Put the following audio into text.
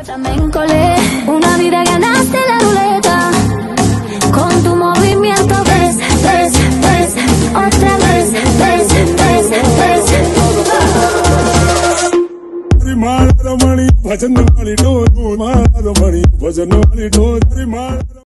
También colé una vida, ganaste la ruleta. Con tu movimiento ves, ves, ves, otra vez, ves, ves, ves. Mari, bhajan wali do, mari, bhajan wali do, mari.